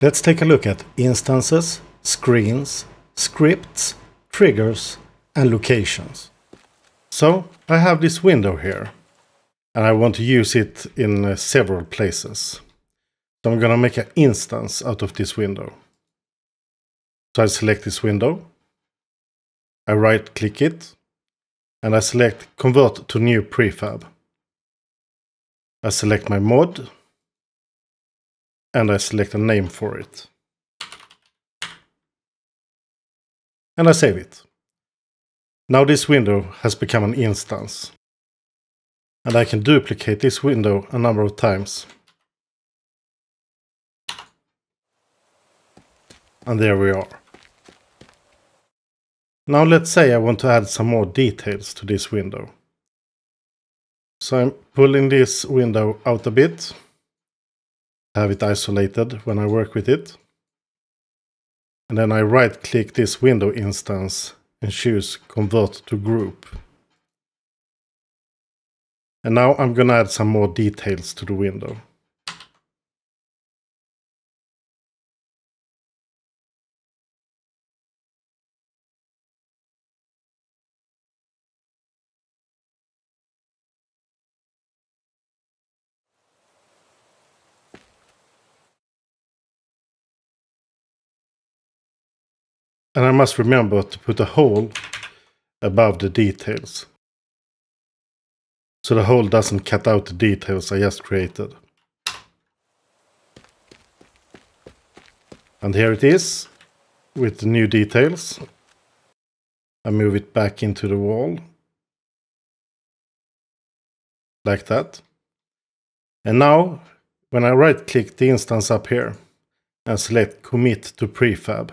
Let's take a look at instances, screens, scripts, triggers, and locations. So I have this window here, and I want to use it in several places. So I'm going to make an instance out of this window. So I select this window, I right click it, and I select Convert to New Prefab. I select my mod, and I select a name for it. And I save it. Now this window has become an instance. And I can duplicate this window a number of times. And there we are. Now let's say I want to add some more details to this window. So I'm pulling this window out a bit. Have it isolated when I work with it. And then I right click this window instance and choose Convert to Group. And now I'm going to add some more details to the window. And I must remember to put a hole above the details. So the hole doesn't cut out the details I just created. And here it is with the new details. I move it back into the wall. Like that. And now when I right click the instance up here and select Commit to Prefab,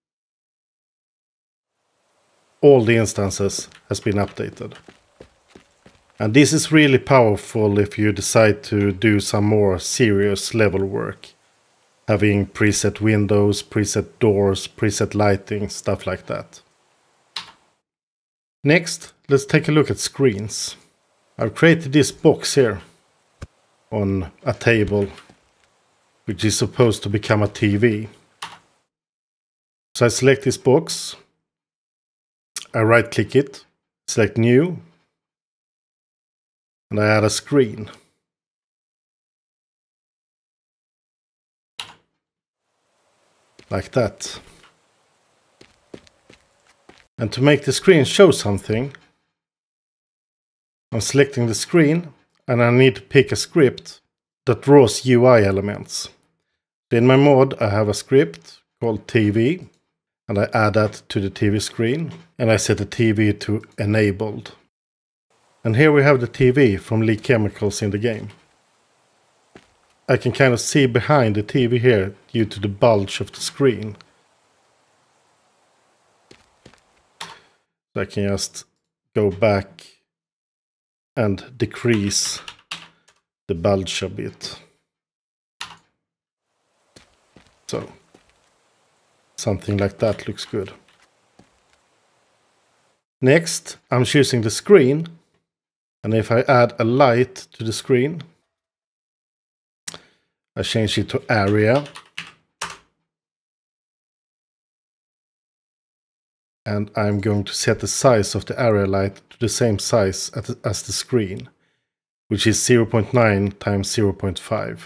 all the instances has been updated. And this is really powerful if you decide to do some more serious level work. Having preset windows, preset doors, preset lighting, stuff like that. Next, let's take a look at screens. I've created this box here on a table, which is supposed to become a TV. So I select this box. I right click it, select New, and I add a screen. Like that. And to make the screen show something, I'm selecting the screen and I need to pick a script that draws UI elements. In my mod I have a script called TV. And I add that to the TV screen. And I set the TV to enabled. And here we have the TV from Lee Chemicals in the game. I can kind of see behind the TV here due to the bulge of the screen. So I can just go back and decrease the bulge a bit. So. Something like that looks good. Next, I'm choosing the screen. And if I add a light to the screen, I change it to area. And I'm going to set the size of the area light to the same size as the screen, which is 0.9 times 0.5.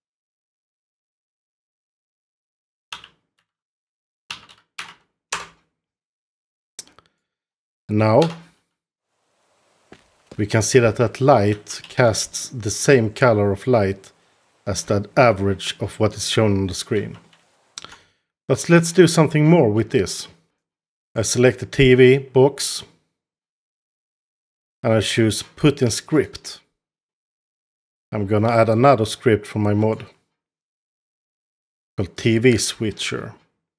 Now we can see that that light casts the same color of light as the average of what is shown on the screen. But let's do something more with this. I select the TV box and I choose Put in Script. I'm gonna add another script from my mod called TV Switcher.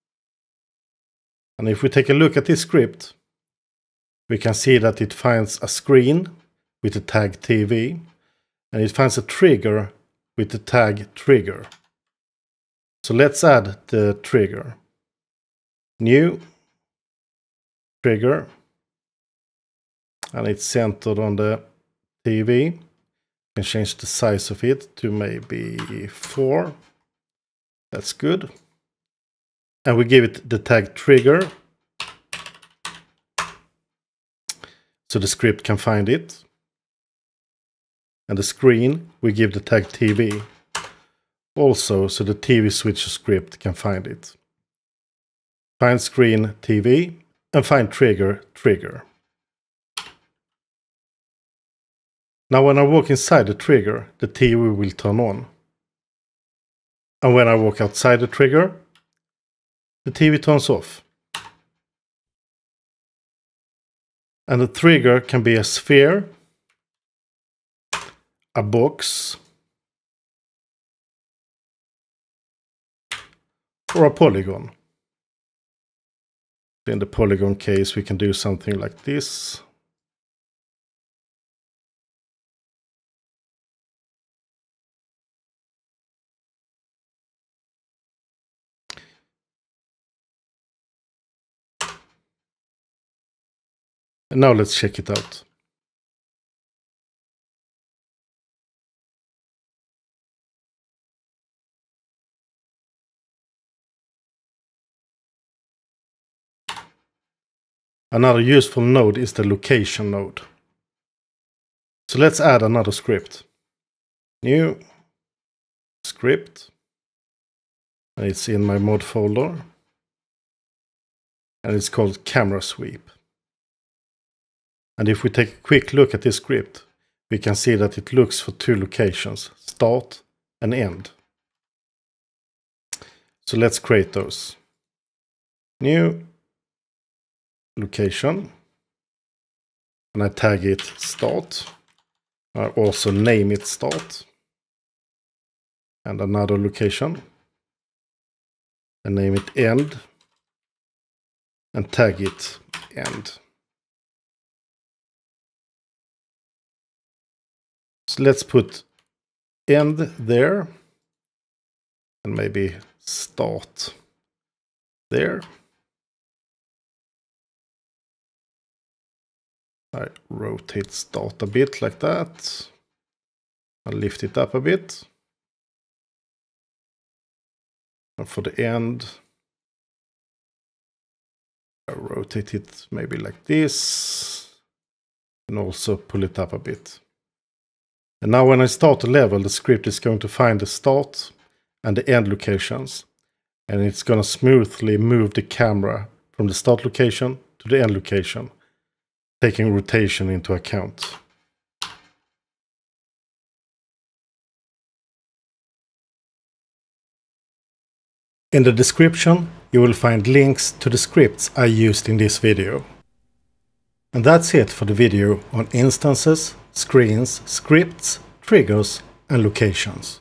And if we take a look at this script, we can see that it finds a screen with the tag TV, and it finds a trigger with the tag trigger. So let's add the trigger. New trigger, and it's centered on the TV. You can change the size of it to maybe 4. That's good. and we give it the tag trigger so the script can find it. And the screen, we give the tag TV also so the TV switcher script can find it. Find screen TV and find trigger trigger. Now when I walk inside the trigger, the TV will turn on. And when I walk outside the trigger, the TV turns off. And the trigger can be a sphere, a box, or a polygon. In the polygon case, we can do something like this. And now let's check it out. Another useful node is the location node. So let's add another script. New script. And it's in my mod folder. And it's called camera sweep. And if we take a quick look at this script, we can see that it looks for two locations, start and end. So let's create those. New location. And I tag it start. I also name it start. And another location. And name it end. And tag it end. So let's put end there. And maybe start there. I rotate start a bit like that. I'll lift it up a bit. And for the end, I rotate it maybe like this. And also pull it up a bit. And now when I start a level, the script is going to find the start and the end locations. And it's going to smoothly move the camera from the start location to the end location, taking rotation into account. In the description, you will find links to the scripts I used in this video. And that's it for the video on instances, screens, scripts, triggers and locations.